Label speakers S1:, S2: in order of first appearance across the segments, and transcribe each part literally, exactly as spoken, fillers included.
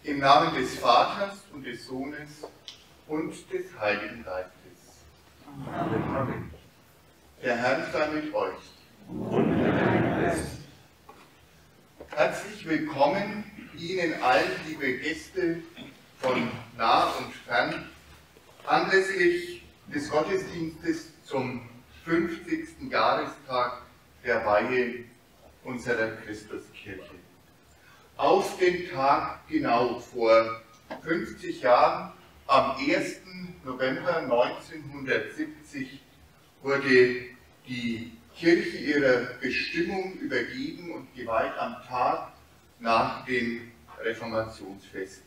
S1: Im Namen des Vaters und des Sohnes und des Heiligen Geistes. Amen. Der Herr sei mit euch. Und mit deinem Geist. Herzlich willkommen Ihnen allen, liebe Gäste von nah und fern, anlässlich des Gottesdienstes zum fünfzigsten Jahrestag der Weihe unserer Christuskirche. Auf den Tag genau vor fünfzig Jahren, am ersten November neunzehnhundertsiebzig, wurde die Kirche ihrer Bestimmung übergeben und geweiht am Tag nach dem Reformationsfest.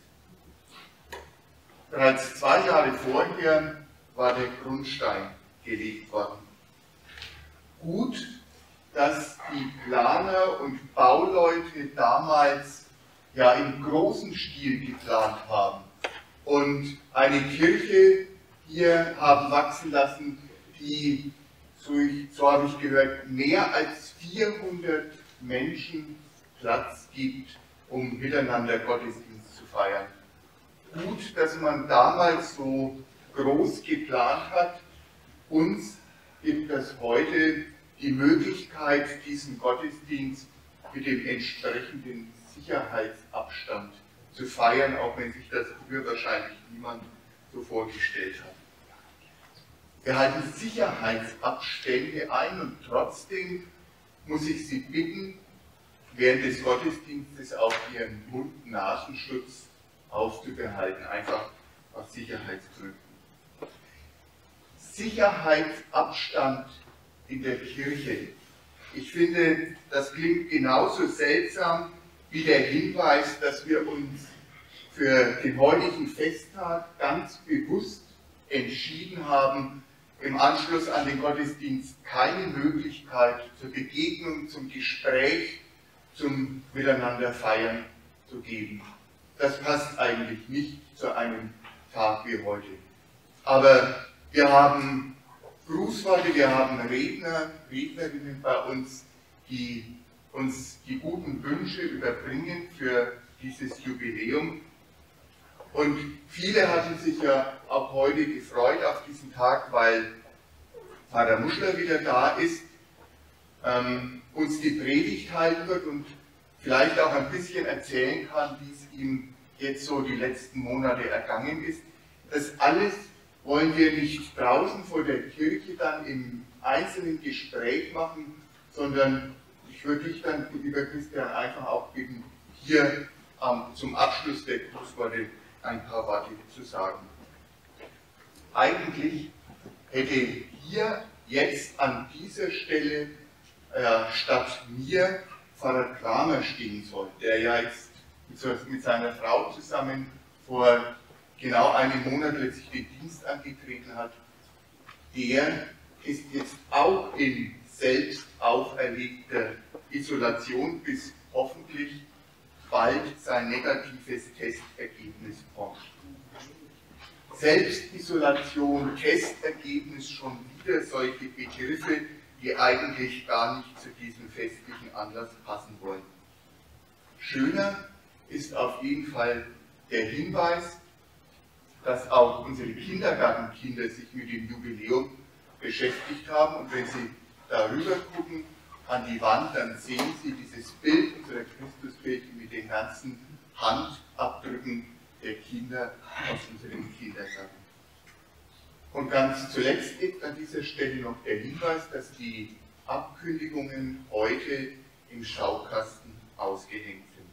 S1: Bereits zwei Jahre vorher war der Grundstein gelegt worden. Gut, dass die Planer und Bauleute damals ja im großen Stil geplant haben und eine Kirche hier haben wachsen lassen, die, so, ich, so habe ich gehört, mehr als vierhundert Menschen Platz gibt, um miteinander Gottesdienst zu feiern. Gut, dass man damals so groß geplant hat. Uns gibt es heute die Möglichkeit, diesen Gottesdienst mit dem entsprechenden Sicherheitsabstand zu feiern, auch wenn sich das früher wahrscheinlich niemand so vorgestellt hat. Wir halten Sicherheitsabstände ein und trotzdem muss ich Sie bitten, während des Gottesdienstes auch Ihren Mund-Nasenschutz aufzubehalten, einfach aus Sicherheitsgründen. Sicherheitsabstand in der Kirche. Ich finde, das klingt genauso seltsam wie der Hinweis, dass wir uns für den heutigen Festtag ganz bewusst entschieden haben, im Anschluss an den Gottesdienst keine Möglichkeit zur Begegnung, zum Gespräch, zum Miteinanderfeiern zu geben. Das passt eigentlich nicht zu einem Tag wie heute. Aber wir haben Grußworte, wir haben Redner, Rednerinnen bei uns, die uns die guten Wünsche überbringen für dieses Jubiläum. Und viele hatten sich ja auch heute gefreut auf diesen Tag, weil Pfarrer Muschler wieder da ist, ähm, uns die Predigt halten wird und vielleicht auch ein bisschen erzählen kann, wie es ihm jetzt so die letzten Monate ergangen ist. Das alles wollen wir nicht draußen vor der Kirche dann im einzelnen Gespräch machen, sondern ich würde dich dann, lieber Christian, einfach auch bitten, hier ähm, zum Abschluss der Grußworte ein paar Worte zu sagen. Eigentlich hätte hier jetzt an dieser Stelle äh, statt mir Pfarrer Kramer stehen sollen, der ja jetzt mit, mit seiner Frau zusammen vor genau einem Monat letztlich den Dienst angetreten hat. Der ist jetzt auch in selbst auferlegter Isolation, bis hoffentlich bald sein negatives Testergebnis kommt. Selbstisolation, Testergebnis, schon wieder solche Begriffe, die eigentlich gar nicht zu diesem festlichen Anlass passen wollen. Schöner ist auf jeden Fall der Hinweis, dass auch unsere Kindergartenkinder sich mit dem Jubiläum beschäftigt haben. Und wenn Sie darüber gucken, an die Wand, dann sehen Sie dieses Bild unserer Christuskirche mit den ganzen Handabdrücken der Kinder aus unserem Kindergarten. Und ganz zuletzt liegt an dieser Stelle noch der Hinweis, dass die Abkündigungen heute im Schaukasten ausgehängt sind.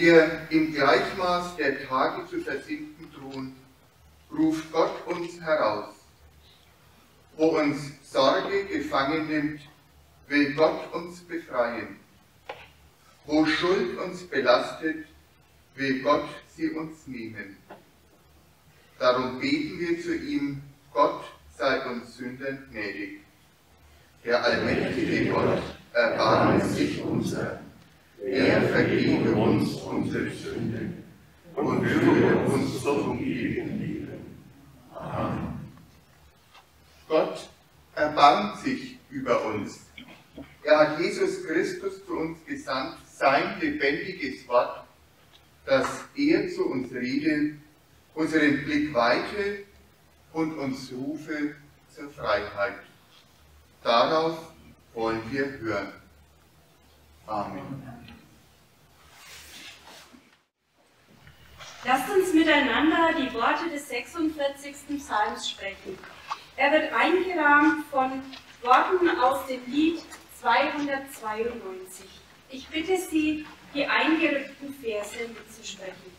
S1: wir im Gleichmaß der Tage zu versinken drohen, ruft Gott uns heraus. Wo uns Sorge gefangen nimmt, will Gott uns befreien. Wo Schuld uns belastet, will Gott sie uns nehmen. Darum beten wir zu ihm, Gott sei uns Sündern gnädig. Der allmächtige Gott, erbarme sich unser. Er vergebe uns unsere Sünden und führe uns zum ewigen Leben. Amen. Gott erbarmt sich über uns. Er hat Jesus Christus zu uns gesandt, sein lebendiges Wort, dass er zu uns rede, unseren Blick weite und uns rufe zur Freiheit. Darauf wollen wir hören. Amen.
S2: Lasst uns miteinander die Worte des sechsundvierzigsten Psalms sprechen. Er wird eingerahmt von Worten aus dem Lied zweihundertzweiundneunzig. Ich bitte Sie, die eingerückten Verse mitzusprechen.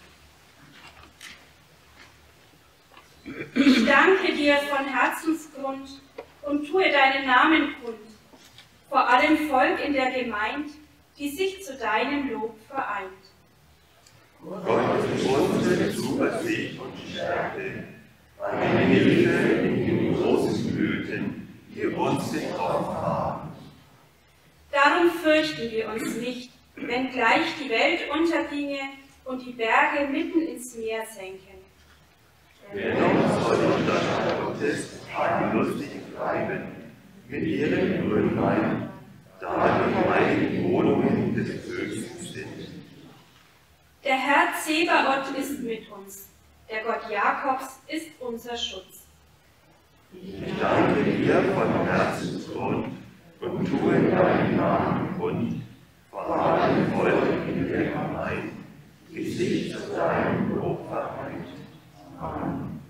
S2: Ich danke dir von Herzensgrund und tue deinen Namen kund, vor allem Volk in der Gemeinde, die sich zu deinem Lob vereint.
S3: Gott ist unsere Zuversicht und Stärke, eine Hilfe in den großen Blüten, die uns sich auffahren.
S2: Darum fürchten wir uns nicht, wenn gleich die Welt unterginge und die Berge mitten ins Meer senken.
S3: Dennoch soll die Stadt Gottes lustig bleiben, mit ihren Grünlein, da die heiligen Wohnungen des Höchsten sind.
S2: Der Herr Zebaoth ist mit uns, der Gott Jakobs ist unser Schutz.
S3: Ich danke dir von Herzensgrund und tue deinen Namen kund, vor allem Volk in der Gemeinde, die sich zu deinem Lob vereint. Amen.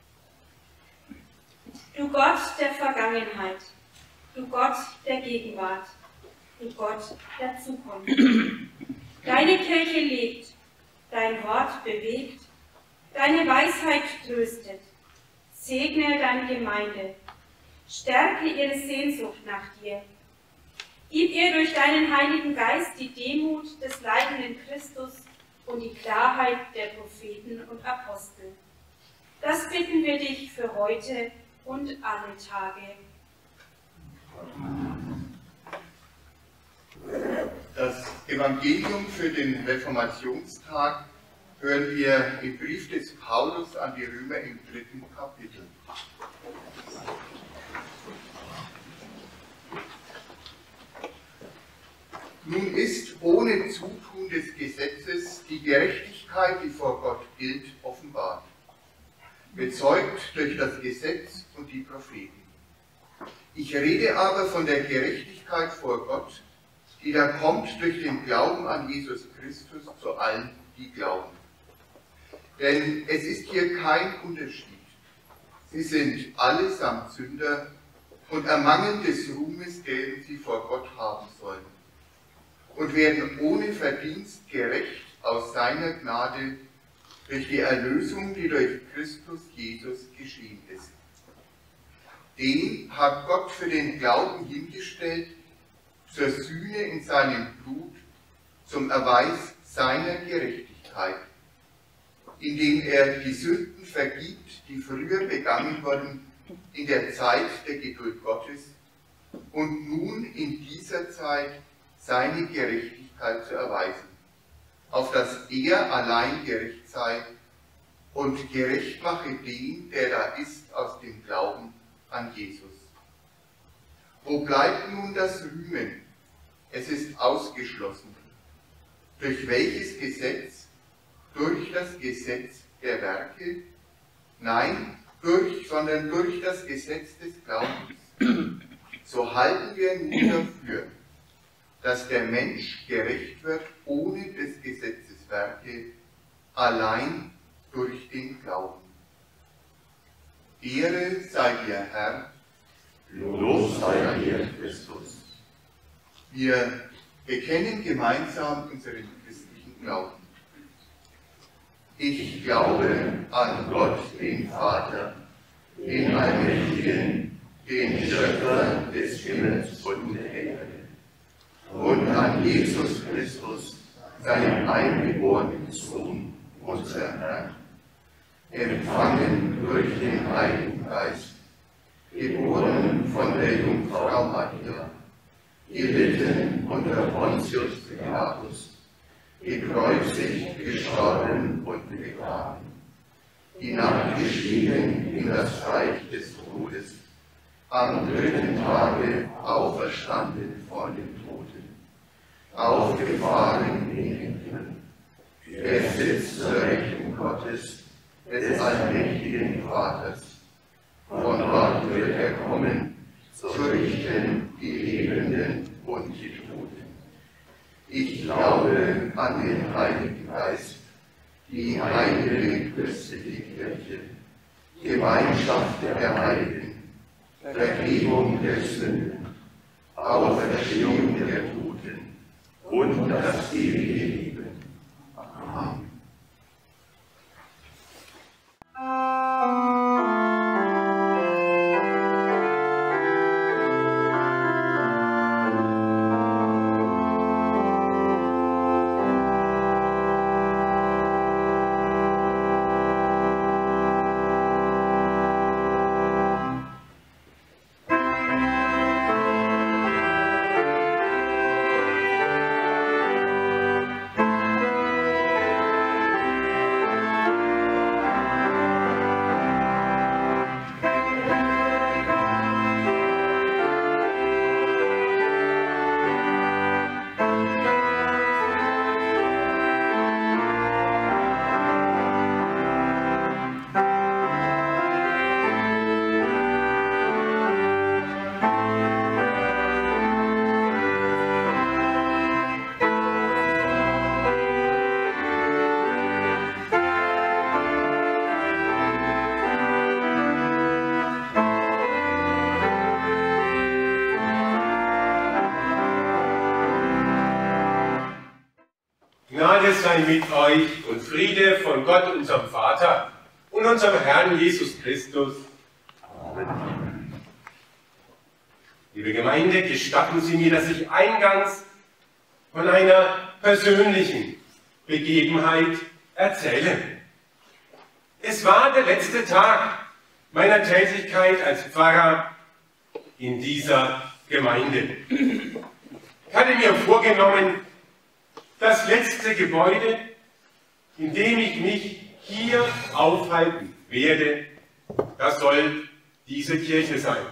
S2: Du Gott der Vergangenheit, du Gott der Gegenwart, du Gott der Zukunft. Deine Kirche lebt, dein Wort bewegt, deine Weisheit tröstet. Segne deine Gemeinde, stärke ihre Sehnsucht nach dir. Gib ihr durch deinen Heiligen Geist die Demut des leidenden Christus und die Klarheit der Propheten und Apostel. Das bitten wir dich für heute und alle Tage.
S1: Das Evangelium für den Reformationstag hören wir im Brief des Paulus an die Römer im dritten Kapitel. Nun ist ohne Zutun des Gesetzes die Gerechtigkeit, die vor Gott gilt, offenbart, bezeugt durch das Gesetz und die Propheten. Ich rede aber von der Gerechtigkeit vor Gott, die da kommt durch den Glauben an Jesus Christus zu allen, die glauben. Denn es ist hier kein Unterschied. Sie sind allesamt Sünder und ermangeln des Ruhmes, den sie vor Gott haben sollen, und werden ohne Verdienst gerecht aus seiner Gnade durch die Erlösung, die durch Christus Jesus geschehen ist. Den hat Gott für den Glauben hingestellt, zur Sühne in seinem Blut, zum Erweis seiner Gerechtigkeit, indem er die Sünden vergibt, die früher begangen wurden in der Zeit der Geduld Gottes und nun in dieser Zeit seine Gerechtigkeit zu erweisen, auf dass er allein gerecht sei und gerecht mache den, der da ist, aus dem Glauben an Jesus. Wo bleibt nun das Rühmen? Es ist ausgeschlossen. Durch welches Gesetz? Durch das Gesetz der Werke? Nein, durch, sondern durch das Gesetz des Glaubens. So halten wir nun dafür, dass der Mensch gerecht wird ohne des Gesetzes Werke, allein durch den Glauben. Ehre sei dir, Herr,
S3: Lob sei dir, Christus.
S1: Wir bekennen gemeinsam unseren christlichen Glauben. Ich glaube an Gott, den Vater, den Allmächtigen, den Schöpfer des Himmels und der Erde, und an Jesus Christus, seinen eingeborenen Sohn, unser Herrn, empfangen durch den Heiligen Geist, geboren von der Jungfrau Maria, gelitten unter Pontius Pilatus, gekreuzigt, gestorben und begraben, hinabgestiegen in das Reich des Todes, am dritten Tage auferstanden von den Toten, aufgefahren in den Himmel. Er sitzt zur Rechten Gottes, des allmächtigen Vaters. Von dort wird er kommen, zu richten die Lebenden und die Toten. Ich glaube an den Heiligen Geist, die heilige christliche Kirche, Gemeinschaft der Heiligen, Vergebung der Sünden, Auferstehung der Toten und das ewige Leben. Amen.
S4: Gnade sei mit euch und Friede von Gott, unserem Vater und unserem Herrn Jesus Christus. Amen. Liebe Gemeinde, gestatten Sie mir, dass ich eingangs von einer persönlichen Begebenheit erzähle. Es war der letzte Tag meiner Tätigkeit als Pfarrer in dieser Gemeinde. Ich hatte mir vorgenommen, das letzte Gebäude, in dem ich mich hier aufhalten werde, das soll diese Kirche sein.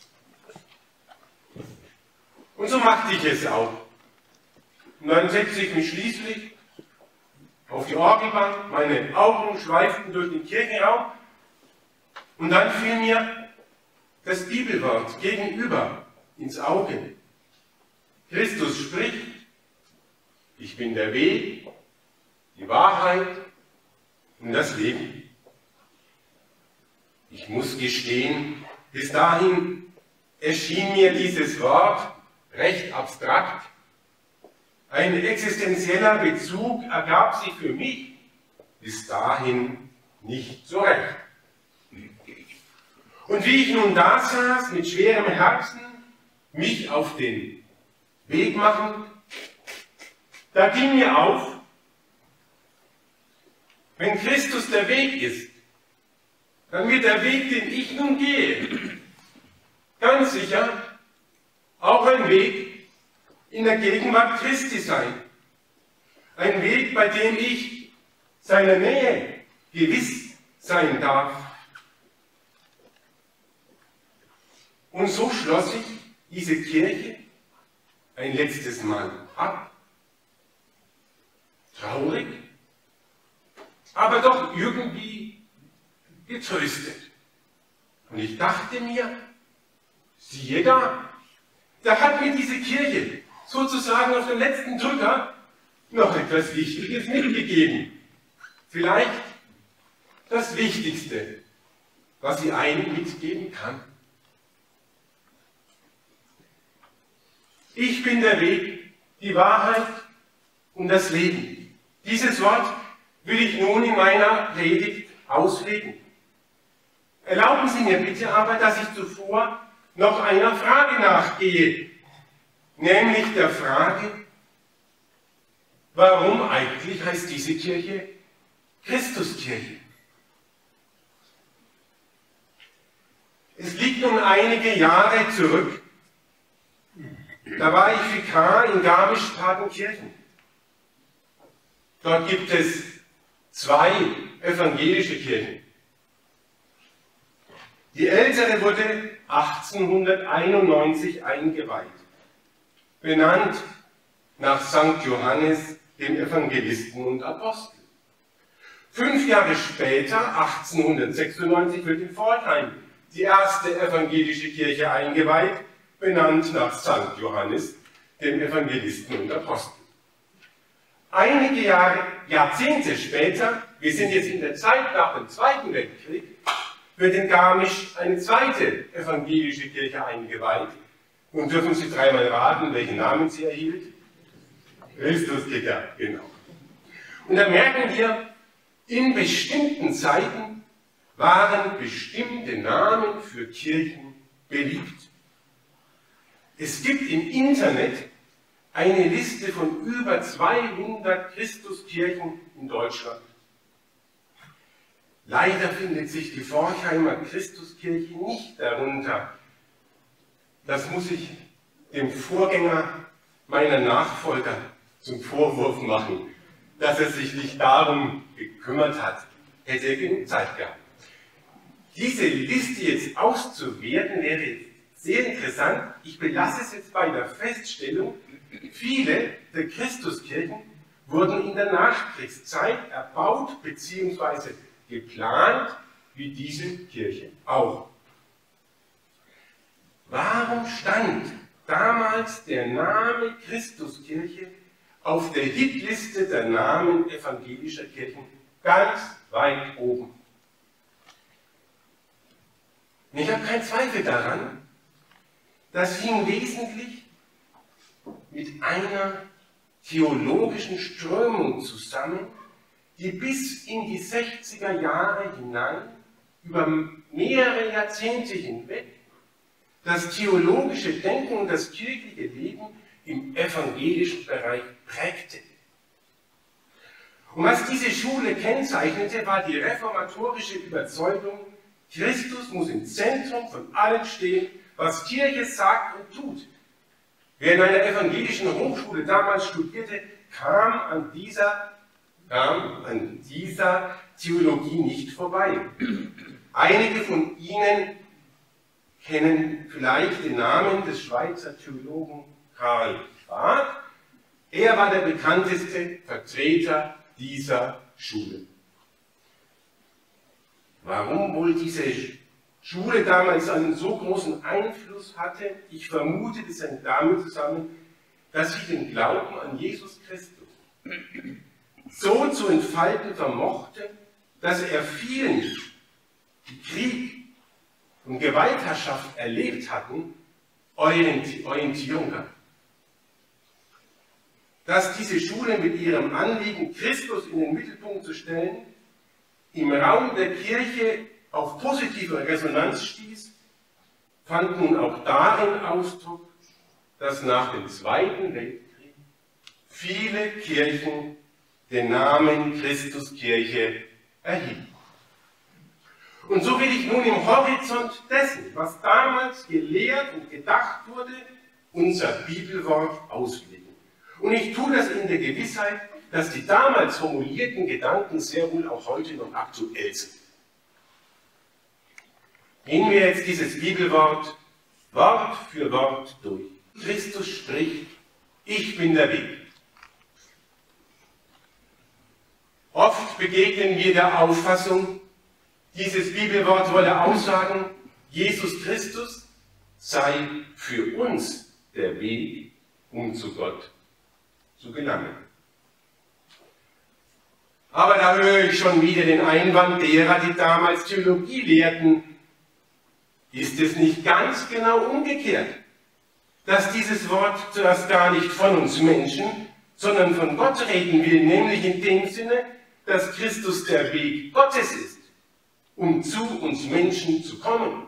S4: Und so machte ich es auch. Und dann setzte ich mich schließlich auf die Orgelbank, meine Augen schweiften durch den Kirchenraum und dann fiel mir das Bibelwort gegenüber ins Auge. Christus spricht: Ich bin der Weg, die Wahrheit und das Leben. Ich muss gestehen, bis dahin erschien mir dieses Wort recht abstrakt. Ein existenzieller Bezug ergab sich für mich bis dahin nicht so recht. Und wie ich nun da saß, mit schwerem Herzen, mich auf den Weg machend, da ging mir auf, wenn Christus der Weg ist, dann wird der Weg, den ich nun gehe, ganz sicher auch ein Weg in der Gegenwart Christi sein. Ein Weg, bei dem ich seiner Nähe gewiss sein darf. Und so schloss ich diese Kirche ein letztes Mal ab. Traurig, aber doch irgendwie getröstet. Und ich dachte mir, siehe da, da hat mir diese Kirche sozusagen auf den letzten Drücker noch etwas Wichtiges mitgegeben. Vielleicht das Wichtigste, was sie einem mitgeben kann. Ich bin der Weg, die Wahrheit und das Leben. Dieses Wort will ich nun in meiner Predigt auslegen. Erlauben Sie mir bitte aber, dass ich zuvor noch einer Frage nachgehe, nämlich der Frage, warum eigentlich heißt diese Kirche Christuskirche? Es liegt nun einige Jahre zurück, da war ich Vikar in Garmisch-Partenkirchen. Dort gibt es zwei evangelische Kirchen. Die ältere wurde achtzehnhunderteinundneunzig eingeweiht, benannt nach Sankt Johannes, dem Evangelisten und Apostel. Fünf Jahre später, achtzehnhundertsechsundneunzig, wird in Pforzheim die erste evangelische Kirche eingeweiht, benannt nach Sankt Johannes, dem Evangelisten und Apostel. Einige Jahre, Jahrzehnte später, wir sind jetzt in der Zeit nach dem Zweiten Weltkrieg, wird in Garmisch eine zweite evangelische Kirche eingeweiht. Nun dürfen Sie dreimal raten, welchen Namen sie erhielt. Christuskirche, genau. Und da merken wir, in bestimmten Zeiten waren bestimmte Namen für Kirchen beliebt. Es gibt im Internet eine Liste von über zweihundert Christuskirchen in Deutschland. Leider findet sich die Forchheimer Christuskirche nicht darunter. Das muss ich dem Vorgänger meiner Nachfolger zum Vorwurf machen, dass er sich nicht darum gekümmert hat. Hätte er genug Zeit gehabt. Diese Liste jetzt auszuwerten wäre sehr interessant. Ich belasse es jetzt bei der Feststellung, viele der Christuskirchen wurden in der Nachkriegszeit erbaut bzw. geplant, wie diese Kirche auch. Warum stand damals der Name Christuskirche auf der Hitliste der Namen evangelischer Kirchen ganz weit oben? Ich habe keinen Zweifel daran, das hing wesentlich mit einer theologischen Strömung zusammen, die bis in die sechziger Jahre hinein, über mehrere Jahrzehnte hinweg, das theologische Denken und das kirchliche Leben im evangelischen Bereich prägte. Und was diese Schule kennzeichnete, war die reformatorische Überzeugung, Christus muss im Zentrum von allem stehen, was Kirche sagt und tut. Wer in einer evangelischen Hochschule damals studierte, kam an dieser, kam an dieser Theologie nicht vorbei. Einige von Ihnen kennen vielleicht den Namen des Schweizer Theologen Karl Barth. Er war der bekannteste Vertreter dieser Schule. Warum wohl diese Schule damals einen so großen Einfluss hatte? Ich vermute, das hängt damit zusammen, dass sie den Glauben an Jesus Christus so zu entfalten vermochte, dass er vielen, die Krieg und Gewaltherrschaft erlebt hatten, Orientierung gab. Dass diese Schule mit ihrem Anliegen, Christus in den Mittelpunkt zu stellen, im Raum der Kirche auf positive Resonanz stieß, fand nun auch darin Ausdruck, dass nach dem Zweiten Weltkrieg viele Kirchen den Namen Christuskirche erhielten. Und so will ich nun im Horizont dessen, was damals gelehrt und gedacht wurde, unser Bibelwort auslegen. Und ich tue das in der Gewissheit, dass die damals formulierten Gedanken sehr wohl auch heute noch aktuell sind. Gehen wir jetzt dieses Bibelwort Wort für Wort durch. Christus spricht, ich bin der Weg. Oft begegnen wir der Auffassung, dieses Bibelwort wolle aussagen, Jesus Christus sei für uns der Weg, um zu Gott zu gelangen. Aber da höre ich schon wieder den Einwand derer, die damals Theologie lehrten. Ist es nicht ganz genau umgekehrt, dass dieses Wort zuerst gar nicht von uns Menschen, sondern von Gott reden will, nämlich in dem Sinne, dass Christus der Weg Gottes ist, um zu uns Menschen zu kommen?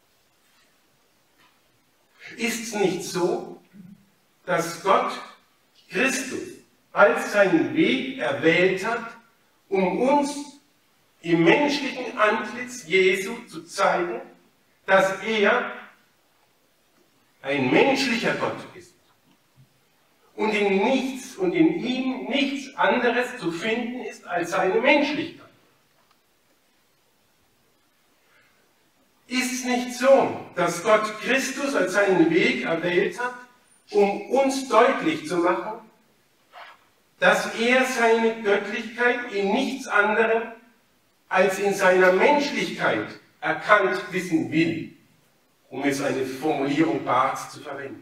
S4: Ist es nicht so, dass Gott Christus als seinen Weg erwählt hat, um uns im menschlichen Antlitz Jesu zu zeigen, dass er ein menschlicher Gott ist und in nichts und in ihm nichts anderes zu finden ist als seine Menschlichkeit? Ist es nicht so, dass Gott Christus als seinen Weg erwählt hat, um uns deutlich zu machen, dass er seine Göttlichkeit in nichts anderem als in seiner Menschlichkeit erkannt wissen will, um es eine Formulierung Barths zu verwenden?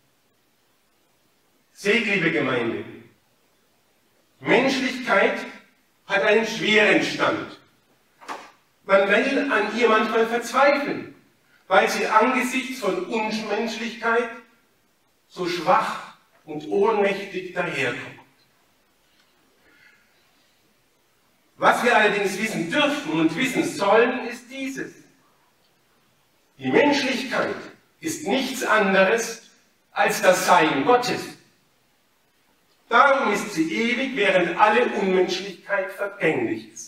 S4: Seht, liebe Gemeinde, Menschlichkeit hat einen schweren Stand. Man will an ihr manchmal verzweifeln, weil sie angesichts von Unmenschlichkeit so schwach und ohnmächtig daherkommt. Was wir allerdings wissen dürfen und wissen sollen, ist dieses: Die Menschlichkeit ist nichts anderes als das Sein Gottes. Darum ist sie ewig, während alle Unmenschlichkeit vergänglich ist.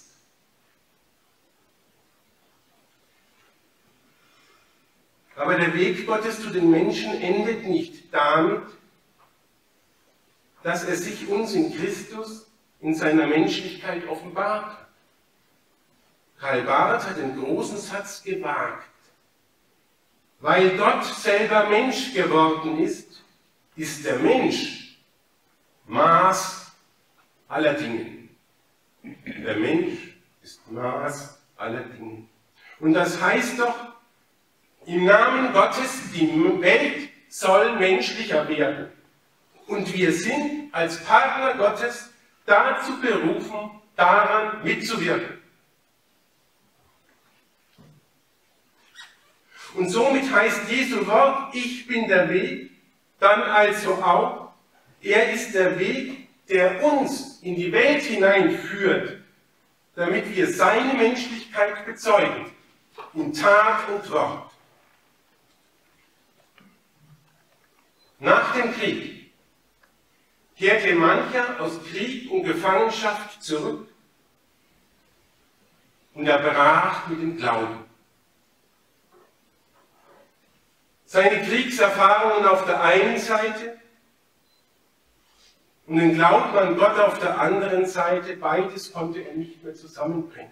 S4: Aber der Weg Gottes zu den Menschen endet nicht damit, dass er sich uns in Christus in seiner Menschlichkeit offenbart. Karl Barth hat den großen Satz gewagt: Weil Gott selber Mensch geworden ist, ist der Mensch Maß aller Dinge. Der Mensch ist Maß aller Dinge. Und das heißt doch, im Namen Gottes, die Welt soll menschlicher werden. Und wir sind als Partner Gottes dazu berufen, daran mitzuwirken. Und somit heißt Jesu Wort, ich bin der Weg, dann also auch, er ist der Weg, der uns in die Welt hineinführt, damit wir seine Menschlichkeit bezeugen, in Tat und Wort. Nach dem Krieg kehrte mancher aus Krieg und Gefangenschaft zurück und er brach mit dem Glauben. Seine Kriegserfahrungen auf der einen Seite und den Glauben an Gott auf der anderen Seite, beides konnte er nicht mehr zusammenbringen.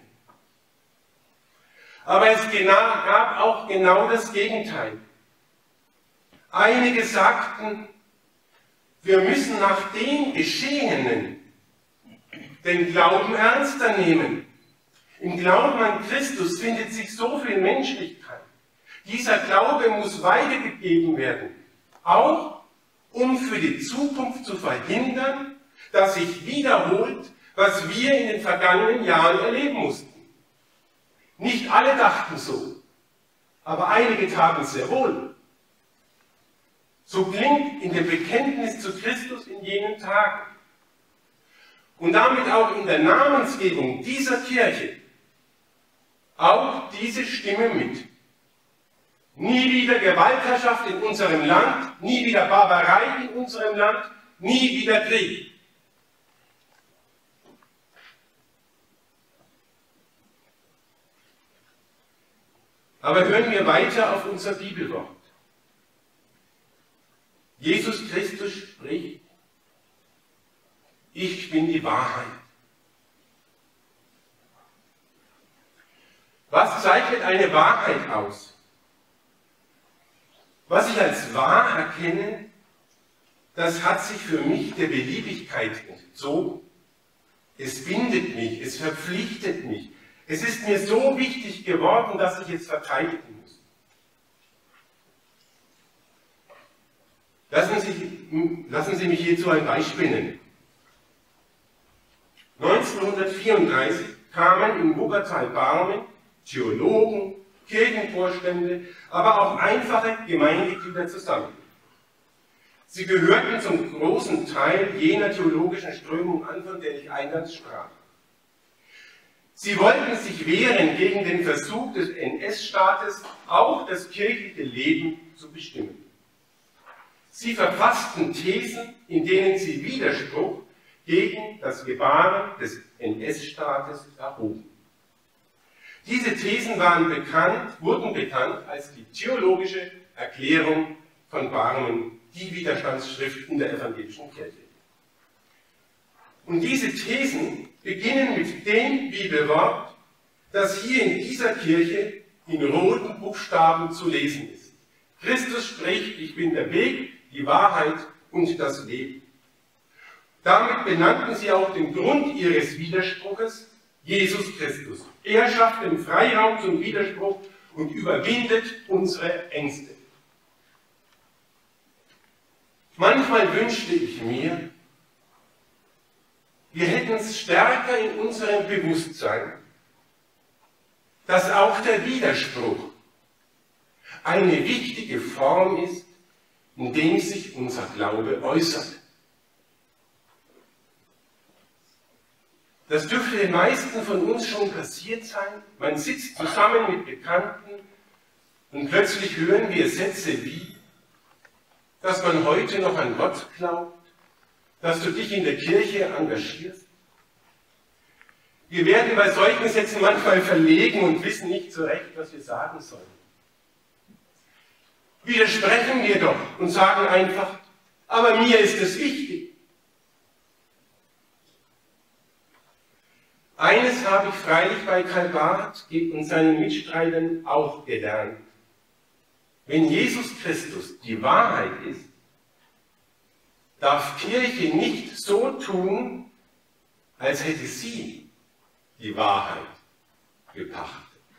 S4: Aber es gab auch genau das Gegenteil. Einige sagten, wir müssen nach dem Geschehenen den Glauben ernster nehmen. Im Glauben an Christus findet sich so viel Menschlichkeit. Dieser Glaube muss weitergegeben werden, auch um für die Zukunft zu verhindern, dass sich wiederholt, was wir in den vergangenen Jahren erleben mussten. Nicht alle dachten so, aber einige taten es sehr wohl. So klingt in dem Bekenntnis zu Christus in jenen Tagen und damit auch in der Namensgebung dieser Kirche auch diese Stimme mit. Nie wieder Gewaltherrschaft in unserem Land, nie wieder Barbarei in unserem Land, nie wieder Krieg. Aber hören wir weiter auf unser Bibelwort. Jesus Christus spricht, ich bin die Wahrheit. Was zeichnet eine Wahrheit aus? Was ich als wahr erkenne, das hat sich für mich der Beliebigkeit entzogen. Es bindet mich, es verpflichtet mich. Es ist mir so wichtig geworden, dass ich es verteidigen muss. Lassen Sie, lassen Sie mich hierzu ein Beispiel nennen. neunzehnhundertvierunddreißig kamen in Wuppertal-Barmen Theologen, Kirchenvorstände, aber auch einfache Gemeindeglieder zusammen. Sie gehörten zum großen Teil jener theologischen Strömung an, von der ich eingangs sprach. Sie wollten sich wehren gegen den Versuch des N S-Staates, auch das kirchliche Leben zu bestimmen. Sie verfassten Thesen, in denen sie Widerspruch gegen das Gebaren des N S-Staates erhoben. Diese Thesen waren bekannt, wurden bekannt als die theologische Erklärung von Barmen, die Widerstandsschriften der evangelischen Kirche. Und diese Thesen beginnen mit dem Bibelwort, das hier in dieser Kirche in roten Buchstaben zu lesen ist. Christus spricht, ich bin der Weg, die Wahrheit und das Leben. Damit benannten sie auch den Grund ihres Widerspruches, Jesus Christus. Er schafft den Freiraum zum Widerspruch und überwindet unsere Ängste. Manchmal wünschte ich mir, wir hätten es stärker in unserem Bewusstsein, dass auch der Widerspruch eine wichtige Form ist, in dem sich unser Glaube äußert. Das dürfte den meisten von uns schon passiert sein. Man sitzt zusammen mit Bekannten und plötzlich hören wir Sätze wie, dass man heute noch an Gott glaubt, dass du dich in der Kirche engagierst. Wir werden bei solchen Sätzen manchmal verlegen und wissen nicht so recht, was wir sagen sollen. Widersprechen wir doch und sagen einfach, aber mir ist es wichtig. Eines habe ich freilich bei Karl Barth und seinen Mitstreitern auch gelernt. Wenn Jesus Christus die Wahrheit ist, darf Kirche nicht so tun, als hätte sie die Wahrheit gepachtet.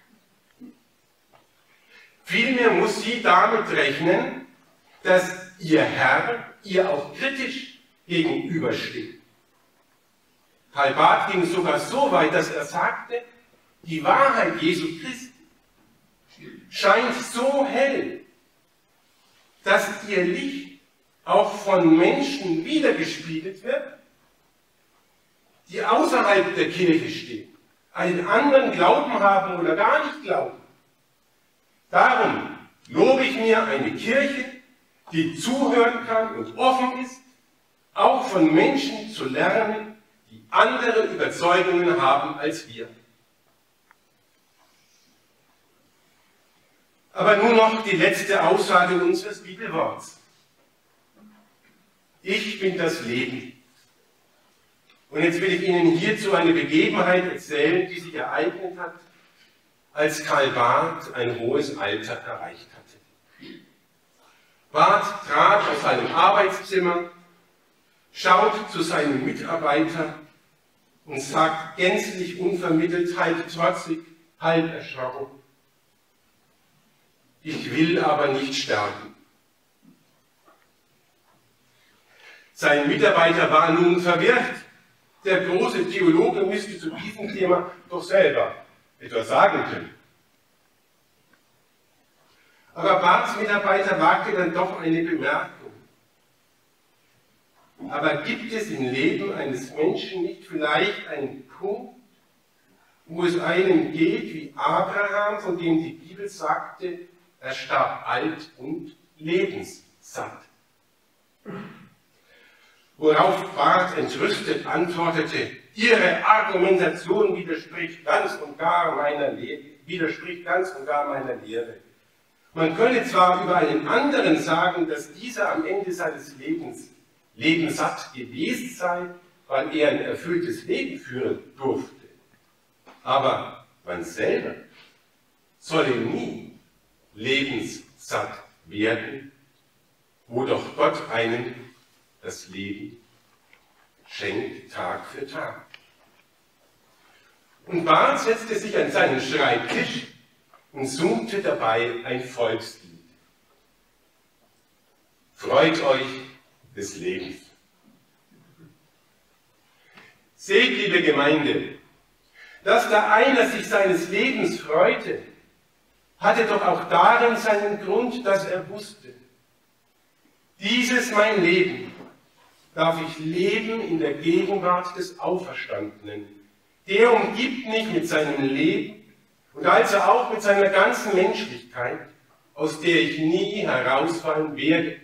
S4: Vielmehr muss sie damit rechnen, dass ihr Herr ihr auch kritisch gegenübersteht. Karl Barth ging sogar so weit, dass er sagte, die Wahrheit Jesu Christi scheint so hell, dass ihr Licht auch von Menschen wiedergespiegelt wird, die außerhalb der Kirche stehen, einen anderen Glauben haben oder gar nicht glauben. Darum lobe ich mir eine Kirche, die zuhören kann und offen ist, auch von Menschen zu lernen, die andere Überzeugungen haben als wir. Aber nun noch die letzte Aussage unseres Bibelworts. Ich bin das Leben. Und jetzt will ich Ihnen hierzu eine Begebenheit erzählen, die sich ereignet hat, als Karl Barth ein hohes Alter erreicht hatte. Barth trat aus seinem Arbeitszimmer, schaut zu seinem Mitarbeiter und sagt gänzlich unvermittelt, halb trotzig, halb erschrocken, ich will aber nicht sterben. Sein Mitarbeiter war nun verwirrt. Der große Theologe müsste zu diesem Thema doch selber etwas sagen können. Aber Barths Mitarbeiter wagte dann doch eine Bemerkung. Aber gibt es im Leben eines Menschen nicht vielleicht einen Punkt, wo es einem geht wie Abraham, von dem die Bibel sagte, er starb alt und lebenssatt? Worauf Barth entrüstet antwortete, Ihre Argumentation widerspricht ganz und gar meiner Lehre, widerspricht ganz und gar meiner Lehre. Man könne zwar über einen anderen sagen, dass dieser am Ende seines Lebens lebenssatt gewesen sei, weil er ein erfülltes Leben führen durfte. Aber man selber solle nie lebenssatt werden, wo doch Gott einen das Leben schenkt Tag für Tag. Und Barth setzte sich an seinen Schreibtisch und summte dabei ein Volkslied. Freut euch des Lebens. Seht, liebe Gemeinde, dass da einer sich seines Lebens freute, hatte doch auch darin seinen Grund, dass er wusste, dieses mein Leben darf ich leben in der Gegenwart des Auferstandenen, der umgibt mich mit seinem Leben und also auch mit seiner ganzen Menschlichkeit, aus der ich nie herausfallen werde.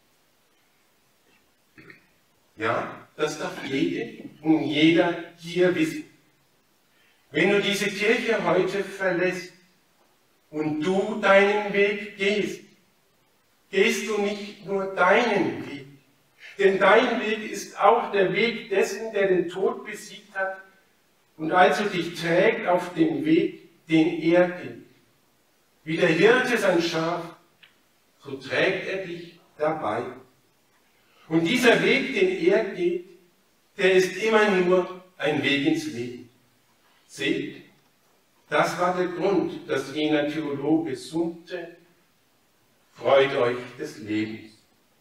S4: Ja, das darf jede und jeder hier wissen. Wenn du diese Kirche heute verlässt und du deinen Weg gehst, gehst du nicht nur deinen Weg, denn dein Weg ist auch der Weg dessen, der den Tod besiegt hat und also dich trägt auf dem Weg, den er geht. Wie der Hirte sein Schaf, so trägt er dich dabei. Und dieser Weg, den er geht, der ist immer nur ein Weg ins Leben. Seht, das war der Grund, dass jener Theologe summte: Freut euch des Lebens.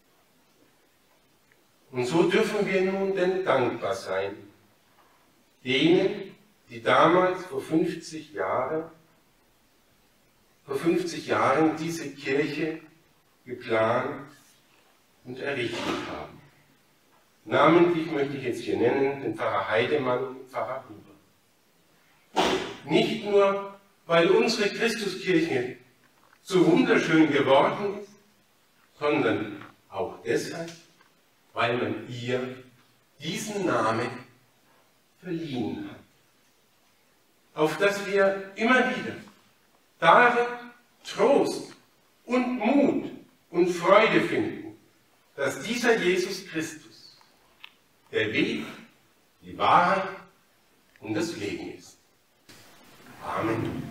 S4: Und so dürfen wir nun denn dankbar sein, denen, die damals vor fünfzig Jahren, vor fünfzig Jahren diese Kirche geplant und errichtet haben. Namentlich möchte ich jetzt hier nennen den Pfarrer Heidemann und Pfarrer Huber. Nicht nur, weil unsere Christuskirche so wunderschön geworden ist, sondern auch deshalb, weil man ihr diesen Namen verliehen hat. Auf dass wir immer wieder darin Trost und Mut und Freude finden, dass dieser Jesus Christus der Weg, die Wahrheit und das Leben ist. Amen.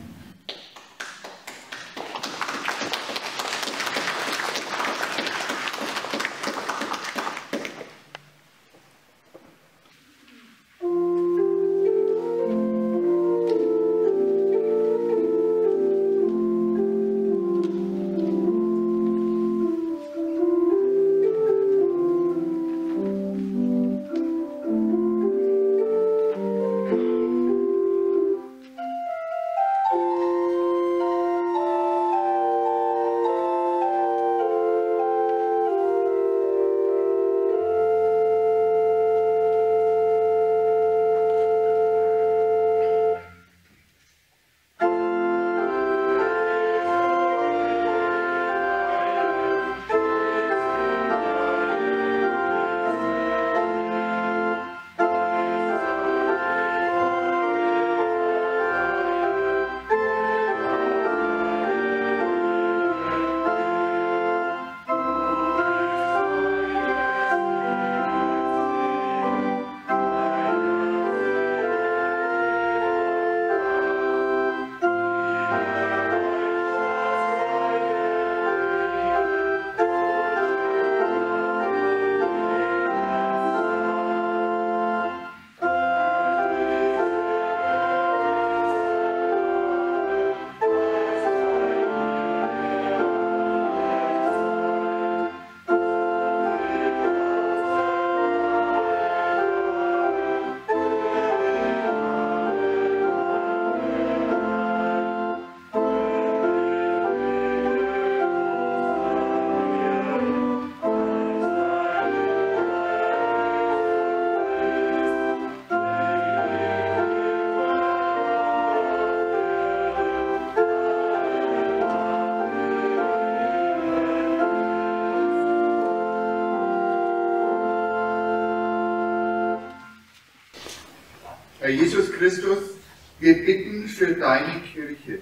S1: Herr Jesus Christus, wir bitten für deine Kirche,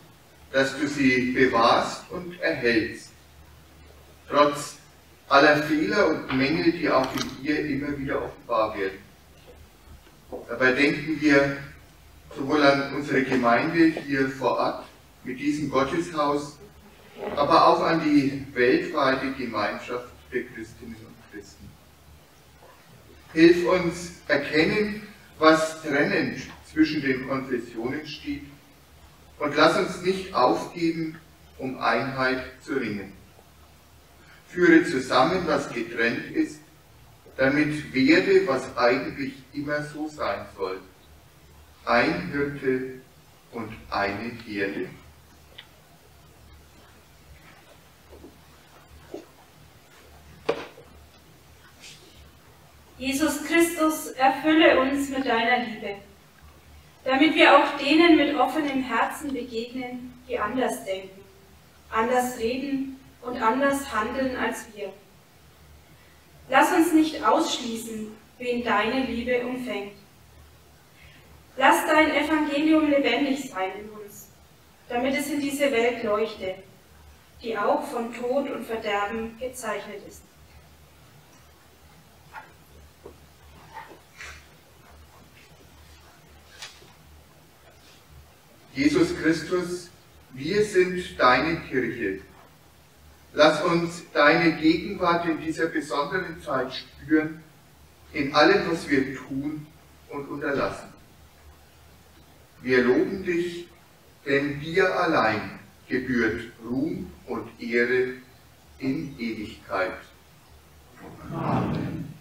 S1: dass du sie bewahrst und erhältst, trotz aller Fehler und Mängel, die auch in ihr immer wieder offenbar werden. Dabei denken wir sowohl an unsere Gemeinde hier vor Ort mit diesem Gotteshaus, aber auch an die weltweite Gemeinschaft der Christinnen und Christen. Hilf uns erkennen, was trennend zwischen den Konfessionen steht, und lass uns nicht aufgeben, um Einheit zu ringen. Führe zusammen, was getrennt ist, damit werde, was eigentlich immer so sein soll: ein Hirte und eine Herde.
S2: Jesus Christus, erfülle uns mit deiner Liebe. damit wir auch denen mit offenem Herzen begegnen, die anders denken, anders reden und anders handeln als wir. Lass uns nicht ausschließen, wen deine Liebe umfängt. Lass dein Evangelium lebendig sein in uns, damit es in diese Welt leuchte, die auch von Tod und Verderben gezeichnet ist.
S1: Jesus Christus, wir sind deine Kirche. Lass uns deine Gegenwart in dieser besonderen Zeit spüren, in allem, was wir tun und unterlassen. Wir loben dich, denn dir allein gebührt Ruhm und Ehre in Ewigkeit.
S3: Amen.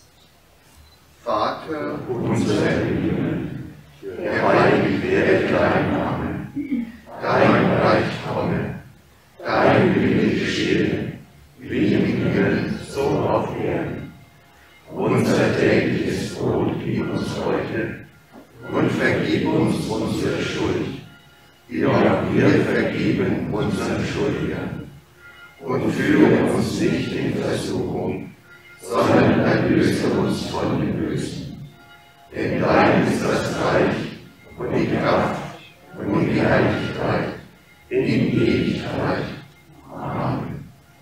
S1: Vater
S3: Unser im Himmel, geheiligt werde dein Name, dein Reich komme, dein Wille geschehe, wie im Himmel, so auf Erden. Unser tägliches Brot gib uns heute und vergib uns unsere Schuld, wie auch wir vergeben unseren Schuldigern. Und führe uns nicht in Versuchung, sondern erlöse uns von dem Bösen. Denn dein ist das Reich und die Kraft und die Herrlichkeit in Ewigkeit. Amen.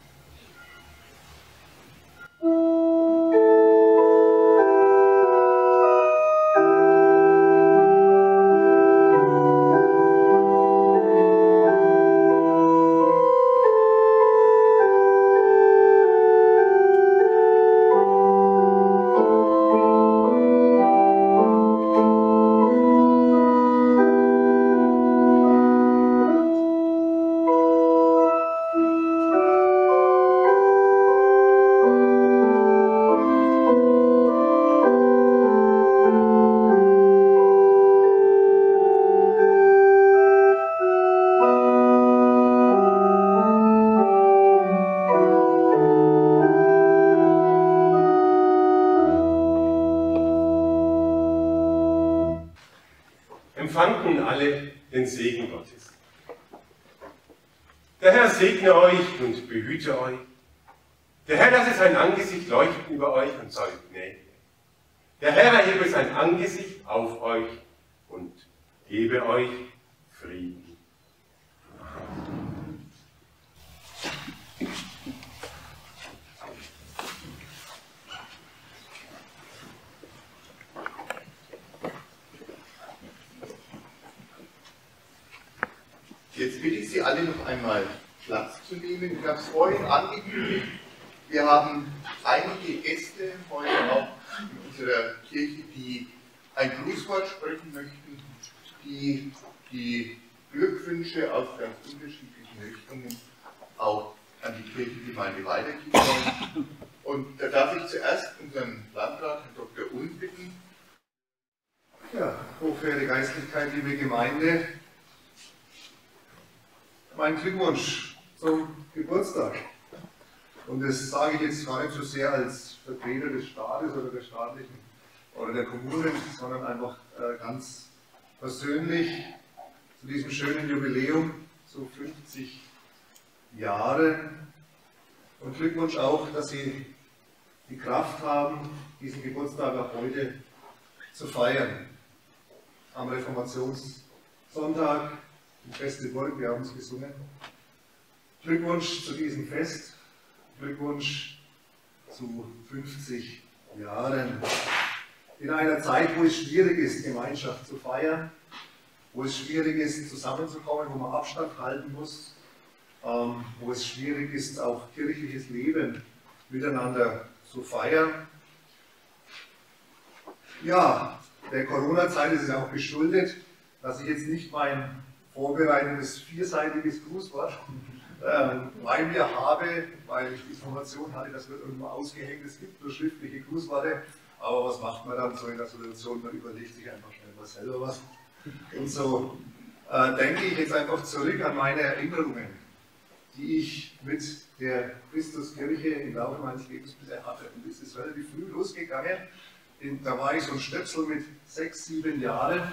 S4: Empfangt nun alle den Segen Gottes. Der Herr segne euch und behüte euch. Der Herr lasse sein Angesicht leuchten über euch und sei euch gnädig. Der Herr erhebe sein Angesicht auf euch und gebe euch Frieden.
S1: Jetzt bitte ich Sie alle noch einmal Platz zu nehmen. Ich habe es vorhin angekündigt. Wir haben einige Gäste heute auch in unserer Kirche, die ein Grußwort sprechen möchten, die die Glückwünsche aus ganz unterschiedlichen Richtungen auch an die Kirchengemeinde weitergeben wollen. Und da darf ich zuerst unseren Landrat, Herrn Doktor Ulm, bitten.
S5: Ja, hochverehrte Geistlichkeit, liebe Gemeinde, mein Glückwunsch zum Geburtstag. Und das sage ich jetzt gar nicht so sehr als Vertreter des Staates oder der staatlichen oder der Kommunen, sondern einfach äh, ganz persönlich zu diesem schönen Jubiläum, so fünfzig Jahre. Und Glückwunsch auch, dass Sie die Kraft haben, diesen Geburtstag auch heute zu feiern. Am Reformationssonntag, die Feste Burg, wir haben es gesungen. Glückwunsch zu diesem Fest, Glückwunsch zu fünfzig Jahren. In einer Zeit, wo es schwierig ist, Gemeinschaft zu feiern, wo es schwierig ist, zusammenzukommen, wo man Abstand halten muss, ähm, wo es schwierig ist, auch kirchliches Leben miteinander zu feiern. Ja, der Corona-Zeit ist es auch geschuldet, dass ich jetzt nicht mein vorbereitetes vierseitiges Grußwort ähm, bei mir habe, weil ich die Information hatte, das wird irgendwo ausgehängt, es gibt nur schriftliche Grußworte, aber was macht man dann so in der Situation? Man überlegt sich einfach schnell mal selber was. Und so äh, denke ich jetzt einfach zurück an meine Erinnerungen, die ich mit der Christuskirche im Laufe meines Lebens bisher hatte. Und es ist relativ früh losgegangen. Da war ich so ein Stöpsel mit sechs, sieben Jahren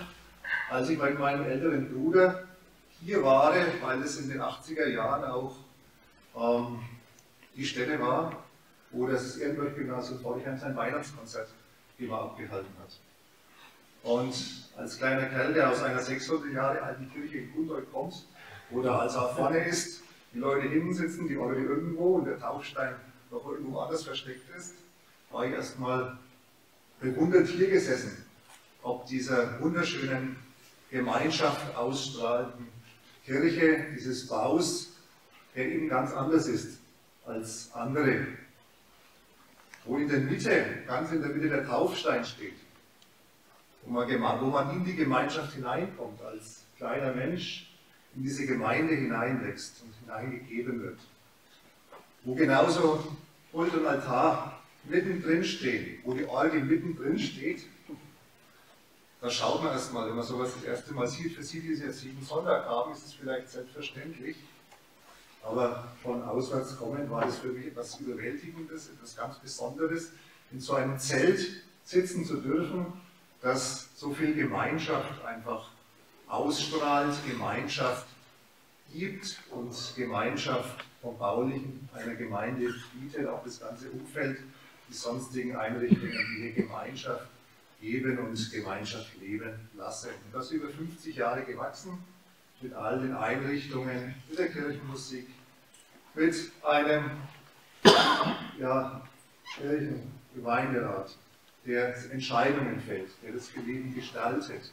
S5: als ich mit meinem älteren Bruder hier war, weil es in den achtziger Jahren auch ähm, die Stätte war, wo das Ehrenburg-Gymnasium Forchheim sein Weihnachtskonzert immer abgehalten hat. Und als kleiner Kerl, der aus einer sechshundert Jahre alten Kirche in Gundol kommt, wo da also auch vorne ist, die Leute hinten sitzen, die Orgel irgendwo und der Taufstein noch irgendwo anders versteckt ist, war ich erstmal bewundert hier gesessen, ob dieser wunderschönen Gemeinschaft ausstrahlenden Kirche, dieses Baus, der eben ganz anders ist als andere. Wo in der Mitte, ganz in der Mitte der Taufstein steht, wo man, wo man in die Gemeinschaft hineinkommt, als kleiner Mensch in diese Gemeinde hineinwächst und hineingegeben wird. Wo genauso Pult und Altar mittendrin stehen, wo die Orgel mittendrin steht, da schaut man erstmal, wenn man sowas das erste Mal sieht, für Sie, die Sie jetzt jeden Sonntag haben, ist es vielleicht selbstverständlich. Aber von auswärts kommend war das für mich etwas Überwältigendes, etwas ganz Besonderes, in so einem Zelt sitzen zu dürfen, das so viel Gemeinschaft einfach ausstrahlt, Gemeinschaft gibt und Gemeinschaft vom Baulichen einer Gemeinde bietet, auch das ganze Umfeld, die sonstigen Einrichtungen, die hier Gemeinschaft geben und Gemeinschaft leben lassen. Und das über fünfzig Jahre gewachsen, mit all den Einrichtungen, mit der Kirchenmusik, mit einem ja, Kirchengemeinderat, der Entscheidungen fällt, der das Leben gestaltet,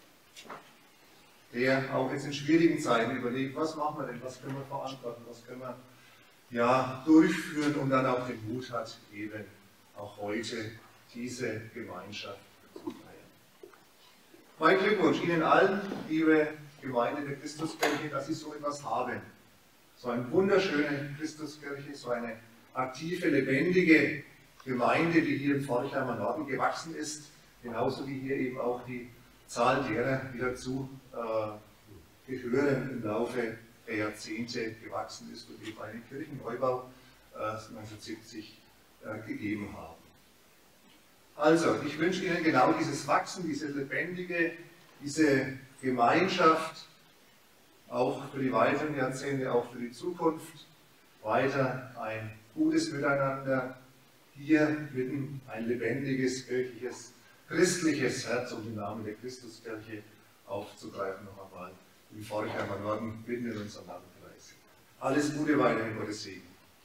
S5: der auch jetzt in schwierigen Zeiten überlegt, was machen wir denn, was können wir verantworten, was können wir ja, durchführen und dann auch den Mut hat, eben auch heute diese Gemeinschaft zu feiern. Mein Glückwunsch Ihnen allen, liebe Gemeinde der Christuskirche, dass Sie so etwas haben. So eine wunderschöne Christuskirche, so eine aktive, lebendige Gemeinde, die hier im Forchheimer Norden gewachsen ist, genauso wie hier eben auch die Zahl derer, die dazu äh, gehören, im Laufe der Jahrzehnte gewachsen ist und eben einen Kirchenneubau äh, neunzehnhundertsiebzig äh, gegeben haben. Also, ich wünsche Ihnen genau dieses Wachsen, diese lebendige, diese Gemeinschaft, auch für die weiteren Jahrzehnte, auch für die Zukunft, weiter ein gutes Miteinander, hier mitten ein lebendiges, kirchliches, christliches Herz, um den Namen der Christuskirche aufzugreifen, noch einmal im Forchheimer Norden, mitten in unserem Landkreis. Alles Gute weiterhin, Gottes Segen.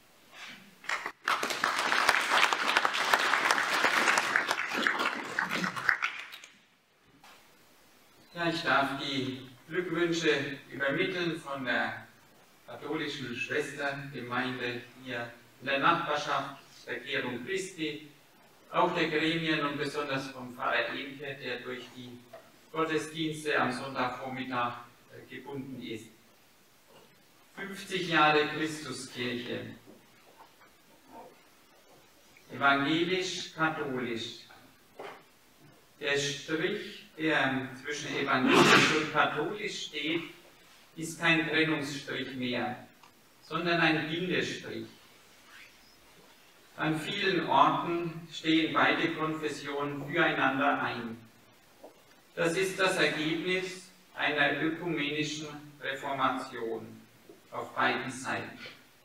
S6: Ja, ich darf die Glückwünsche übermitteln von der katholischen Schwestergemeinde hier in der Nachbarschaft der Kehrung Christi, auch der Gremien und besonders vom Pfarrer Ehnke, der durch die Gottesdienste am Sonntagvormittag gebunden ist. fünfzig Jahre Christuskirche, evangelisch-katholisch. Der Strich, der zwischen evangelisch und katholisch steht, ist kein Trennungsstrich mehr, sondern ein Bindestrich. An vielen Orten stehen beide Konfessionen füreinander ein. Das ist das Ergebnis einer ökumenischen Reformation auf beiden Seiten.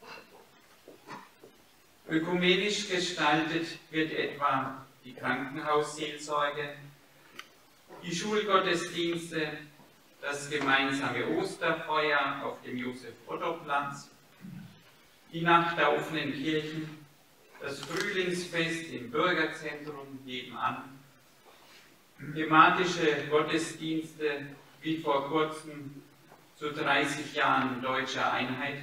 S6: Ökumenisch gestaltet wird etwa die Krankenhausseelsorge, die Schulgottesdienste, das gemeinsame Osterfeuer auf dem Josef-Otto-Platz, die Nacht der offenen Kirchen, das Frühlingsfest im Bürgerzentrum nebenan, thematische Gottesdienste wie vor kurzem zu dreißig Jahren deutscher Einheit,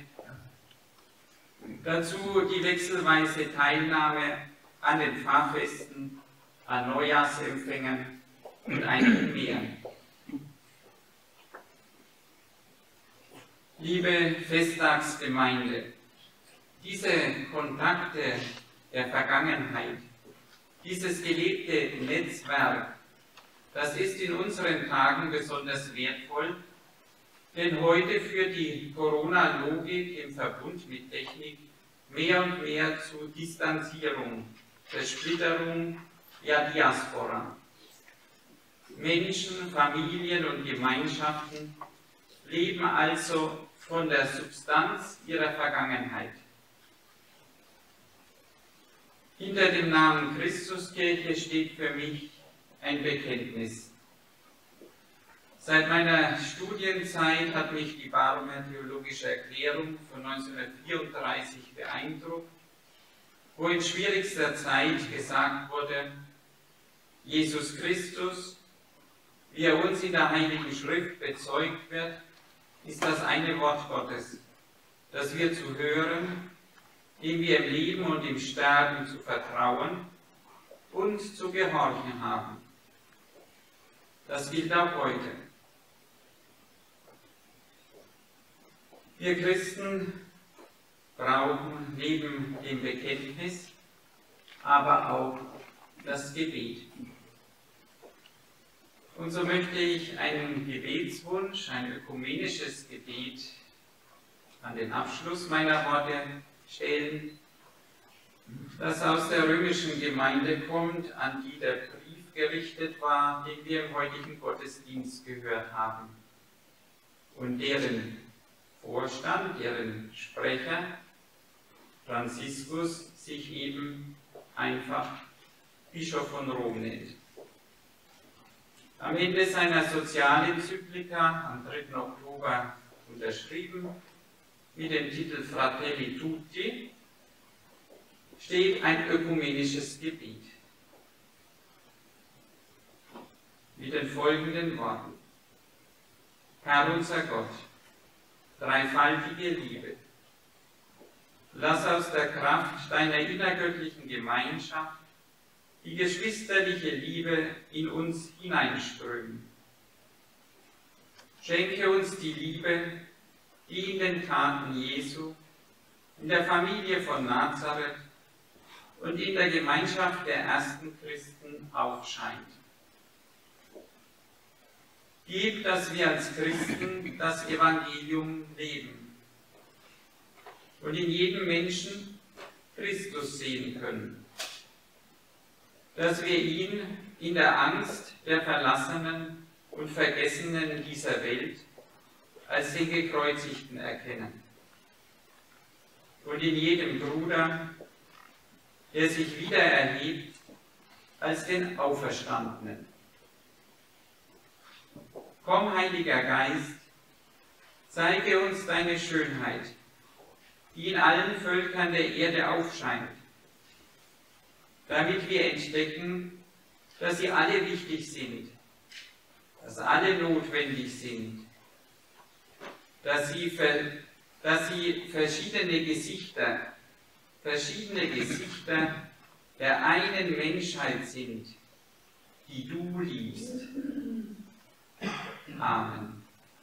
S6: dazu die wechselweise Teilnahme an den Pfarrfesten, an Neujahrsempfängen und einigen mehr. Liebe Festtagsgemeinde, diese Kontakte der Vergangenheit, dieses gelebte Netzwerk, das ist in unseren Tagen besonders wertvoll, denn heute führt die Corona-Logik im Verbund mit Technik mehr und mehr zu Distanzierung, Zersplitterung, ja Diaspora. Menschen, Familien und Gemeinschaften leben also von der Substanz ihrer Vergangenheit. Hinter dem Namen Christuskirche steht für mich ein Bekenntnis. Seit meiner Studienzeit hat mich die Barmer Theologische Erklärung von neunzehnhundertvierunddreißig beeindruckt, wo in schwierigster Zeit gesagt wurde, Jesus Christus, wie er uns in der Heiligen Schrift bezeugt wird, ist das eine Wort Gottes, das wir zu hören, dem wir im Leben und im Sterben zu vertrauen und zu gehorchen haben. Das gilt auch heute. Wir Christen brauchen neben dem Bekenntnis aber auch das Gebet. Und so möchte ich einen Gebetswunsch, ein ökumenisches Gebet an den Abschluss meiner Worte stellen, das aus der römischen Gemeinde kommt, an die der Brief gerichtet war, den wir im heutigen Gottesdienst gehört haben, und deren Vorstand, deren Sprecher, Franziskus, sich eben einfach Bischof von Rom nennt. Am Ende seiner Sozialenzyklika am dritten Oktober unterschrieben, mit dem Titel Fratelli Tutti, steht ein ökumenisches Gebet. Mit den folgenden Worten: Herr unser Gott, dreifaltige Liebe, lass aus der Kraft deiner innergöttlichen Gemeinschaft die geschwisterliche Liebe in uns hineinströmen. Schenke uns die Liebe, die in den Taten Jesu, in der Familie von Nazareth und in der Gemeinschaft der ersten Christen aufscheint. Gib, dass wir als Christen das Evangelium leben und in jedem Menschen Christus sehen können, dass wir ihn in der Angst der Verlassenen und Vergessenen dieser Welt als den Gekreuzigten erkennen und in jedem Bruder, der sich wieder erhebt, als den Auferstandenen. Komm, Heiliger Geist, zeige uns deine Schönheit, die in allen Völkern der Erde aufscheint, damit wir entdecken, dass sie alle wichtig sind, dass alle notwendig sind, dass sie, ver, dass sie verschiedene Gesichter, verschiedene Gesichter der einen Menschheit sind, die du liebst. Amen.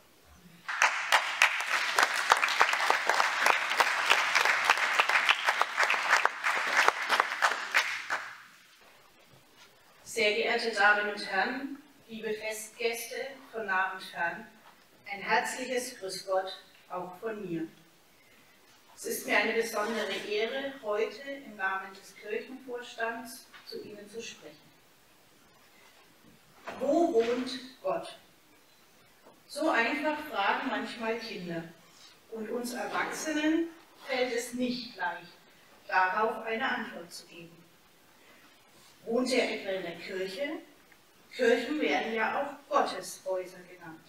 S7: Sehr geehrte Damen und Herren, liebe Festgäste von nah und fern, ein herzliches Grüß Gott auch von mir. Es ist mir eine besondere Ehre, heute im Namen des Kirchenvorstands zu Ihnen zu sprechen. Wo wohnt Gott? So einfach fragen manchmal Kinder. Und uns Erwachsenen fällt es nicht leicht, darauf eine Antwort zu geben. Wohnt er etwa in der Kirche? Kirchen werden ja auch Gotteshäuser genannt.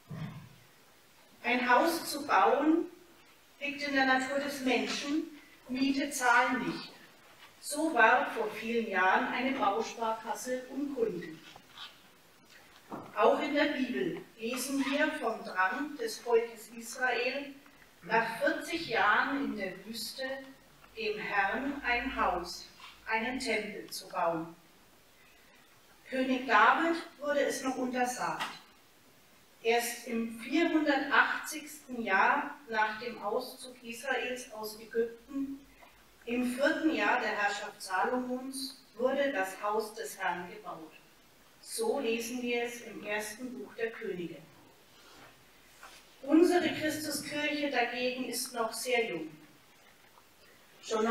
S7: Ein Haus zu bauen, liegt in der Natur des Menschen, Miete zahlen nicht. So war vor vielen Jahren eine Bausparkasse um Kunden. Auch in der Bibel lesen wir vom Drang des Volkes Israel, nach vierzig Jahren in der Wüste dem Herrn ein Haus, einen Tempel zu bauen. König David wurde es noch untersagt. Erst im vierhundertachtzigsten Jahr nach dem Auszug Israels aus Ägypten, im vierten Jahr der Herrschaft Salomons, wurde das Haus des Herrn gebaut. So lesen wir es im ersten Buch der Könige. Unsere Christuskirche dagegen ist noch sehr jung. Schon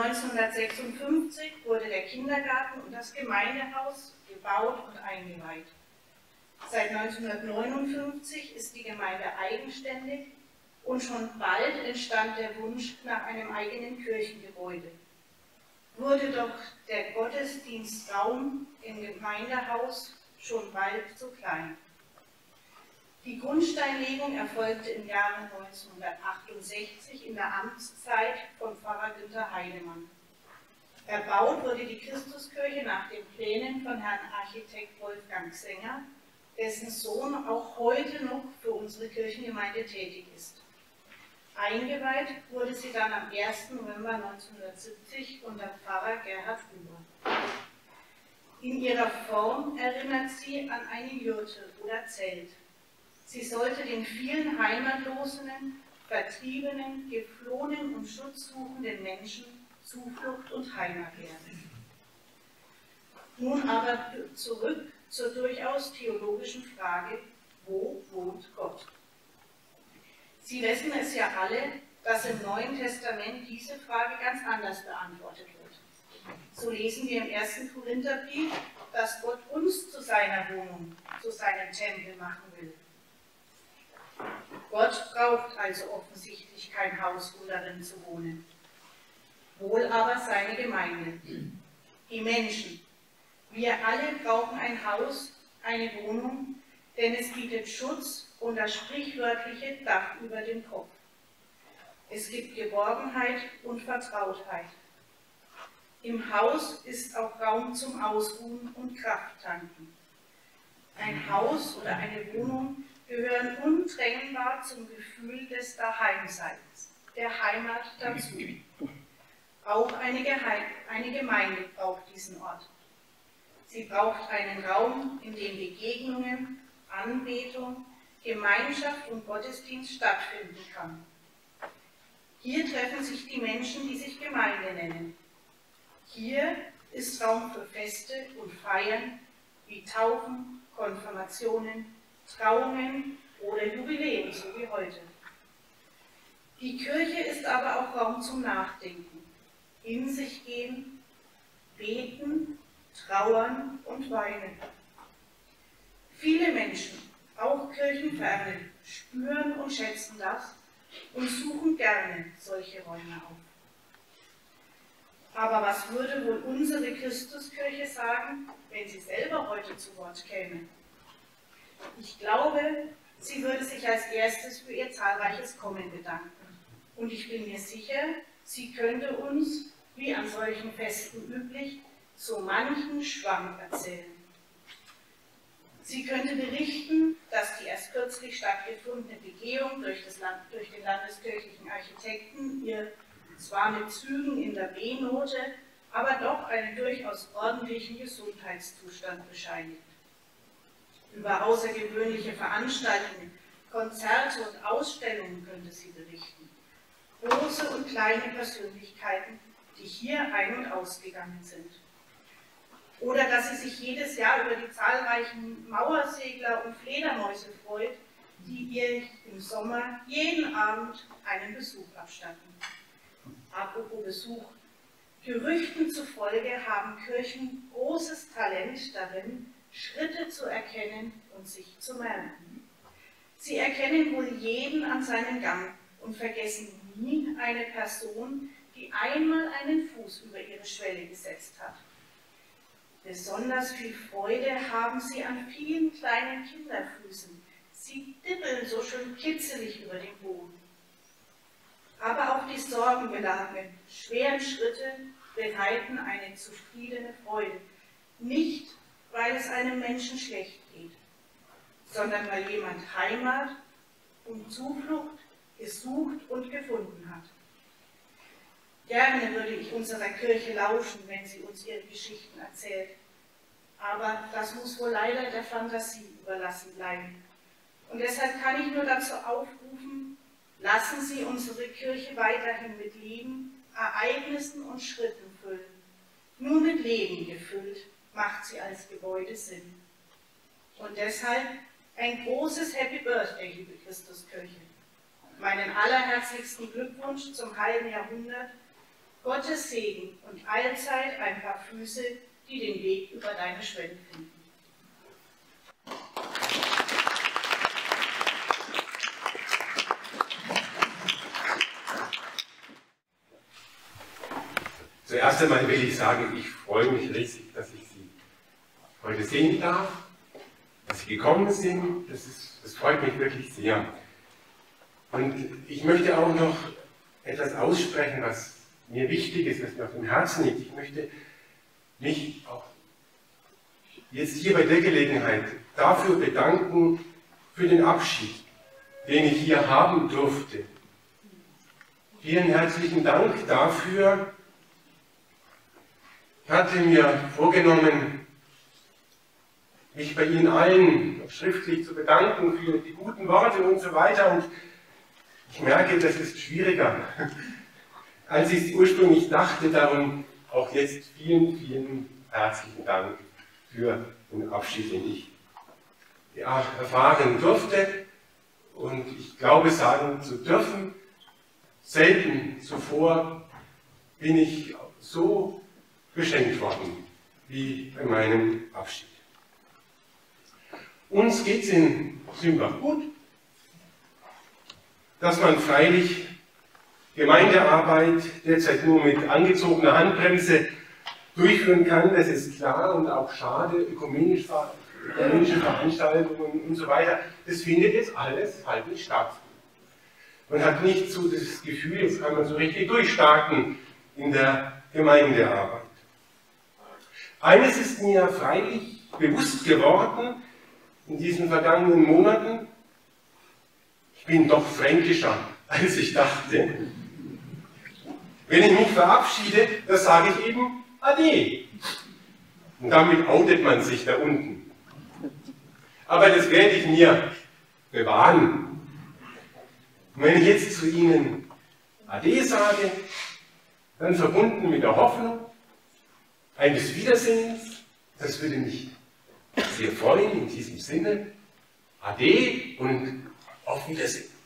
S7: neunzehnhundertsechsundfünfzig wurde der Kindergarten und das Gemeindehaus gebaut und eingeweiht. Seit neunzehnhundertneunundfünfzig ist die Gemeinde eigenständig und schon bald entstand der Wunsch nach einem eigenen Kirchengebäude. Wurde doch der Gottesdienstraum im Gemeindehaus schon bald zu klein. Die Grundsteinlegung erfolgte im Jahre neunzehnhundertachtundsechzig in der Amtszeit von Pfarrer Günther Heidemann. Erbaut wurde die Christuskirche nach den Plänen von Herrn Architekt Wolfgang Sänger, dessen Sohn auch heute noch für unsere Kirchengemeinde tätig ist. Eingeweiht wurde sie dann am ersten November neunzehnhundertsiebzig unter Pfarrer Gerhard Huber. In ihrer Form erinnert sie an eine Jurte oder Zelt. Sie sollte den vielen heimatlosen, vertriebenen, geflohenen und schutzsuchenden Menschen Zuflucht und Heimat werden. Nun aber zurück zur durchaus theologischen Frage, wo wohnt Gott? Sie wissen es ja alle, dass im Neuen Testament diese Frage ganz anders beantwortet wird. So lesen wir im ersten Korintherbrief, dass Gott uns zu seiner Wohnung, zu seinem Tempel machen will. Gott braucht also offensichtlich kein Haus, um darin zu wohnen. Wohl aber seine Gemeinde, die Menschen. Wir alle brauchen ein Haus, eine Wohnung, denn es bietet Schutz und das sprichwörtliche Dach über dem Kopf. Es gibt Geborgenheit und Vertrautheit. Im Haus ist auch Raum zum Ausruhen und Krafttanken. Ein Haus oder eine Wohnung gehören untrennbar zum Gefühl des Daheimseins, der Heimat dazu. Auch eine, eine Gemeinde braucht diesen Ort. Sie braucht einen Raum, in dem Begegnungen, Anbetung, Gemeinschaft und Gottesdienst stattfinden kann. Hier treffen sich die Menschen, die sich Gemeinde nennen. Hier ist Raum für Feste und Feiern wie Taufen, Konfirmationen, Trauungen oder Jubiläen, so wie heute. Die Kirche ist aber auch Raum zum Nachdenken, in sich gehen, beten, trauern und weinen. Viele Menschen, auch Kirchenferne, spüren und schätzen das und suchen gerne solche Räume auf. Aber was würde wohl unsere Christuskirche sagen, wenn sie selber heute zu Wort käme? Ich glaube, sie würde sich als erstes für ihr zahlreiches Kommen bedanken. Und ich bin mir sicher, sie könnte uns, wie an solchen Festen üblich, so manchen Schwank erzählen. Sie könnte berichten, dass die erst kürzlich stattgefundene Begehung durch, das Land, durch den landeskirchlichen Architekten ihr zwar mit Zügen in der B-Note, aber doch einen durchaus ordentlichen Gesundheitszustand bescheinigt. Über außergewöhnliche Veranstaltungen, Konzerte und Ausstellungen könnte sie berichten. Große und kleine Persönlichkeiten, die hier ein- und ausgegangen sind. Oder dass sie sich jedes Jahr über die zahlreichen Mauersegler und Fledermäuse freut, die ihr im Sommer jeden Abend einen Besuch abstatten. Apropos Besuch. Gerüchten zufolge haben Kirchen großes Talent darin, Schritte zu erkennen und sich zu merken. Sie erkennen wohl jeden an seinem Gang und vergessen nie eine Person, die einmal einen Fuß über ihre Schwelle gesetzt hat. Besonders viel Freude haben sie an vielen kleinen Kinderfüßen. Sie dippeln so schön kitzelig über den Boden. Aber auch die sorgenbeladenen, schweren Schritte bereiten eine zufriedene Freude. Nicht, weil es einem Menschen schlecht geht, sondern weil jemand Heimat und Zuflucht gesucht und gefunden hat. Gerne würde ich unserer Kirche lauschen, wenn sie uns ihre Geschichten erzählt. Aber das muss wohl leider der Fantasie überlassen bleiben. Und deshalb kann ich nur dazu aufrufen, lassen Sie unsere Kirche weiterhin mit Leben, Ereignissen und Schritten füllen. Nur mit Leben gefüllt macht sie als Gebäude Sinn. Und deshalb ein großes Happy Birthday, liebe Christuskirche. Meinen allerherzlichsten Glückwunsch zum halben Jahrhundert, Gottes Segen und allzeit ein paar Füße, die den Weg über deine Schwelle finden.
S4: Zuerst einmal will ich sagen, ich freue mich riesig, dass ich Sie heute sehen darf, dass Sie gekommen sind. Das, ist, das freut mich wirklich sehr. Und ich möchte auch noch etwas aussprechen, was mir wichtig ist, was mir auf dem Herzen liegt. Ich möchte mich auch jetzt hier bei der Gelegenheit dafür bedanken, für den Abschied, den ich hier haben durfte. Vielen herzlichen Dank dafür. Ich hatte mir vorgenommen, mich bei Ihnen allen schriftlich zu bedanken für die guten Worte und so weiter. Und ich merke, das ist schwieriger, als ich es ursprünglich dachte. Darum auch jetzt vielen, vielen herzlichen Dank für den Abschied, den ich ja, erfahren durfte. Und ich glaube, sagen zu dürfen, selten zuvor bin ich so beschenkt worden wie bei meinem Abschied. Uns geht es in Sünbach gut, dass man freilich Gemeindearbeit derzeit nur mit angezogener Handbremse durchführen kann, das ist klar, und auch schade, ökumenische Veranstaltungen und so weiter, das findet jetzt alles halt nicht statt. Man hat nicht so das Gefühl, jetzt kann man so richtig durchstarten in der Gemeindearbeit. Eines ist mir freilich bewusst geworden in diesen vergangenen Monaten: Ich bin doch fränkischer, als ich dachte. Wenn ich mich verabschiede, dann sage ich eben Ade. Und damit outet man sich da unten. Aber das werde ich mir bewahren. Und wenn ich jetzt zu Ihnen Ade sage, dann verbunden mit der Hoffnung eines Wiedersehens, das würde mich sehr freuen. In diesem Sinne, Ade und auf Wiedersehen.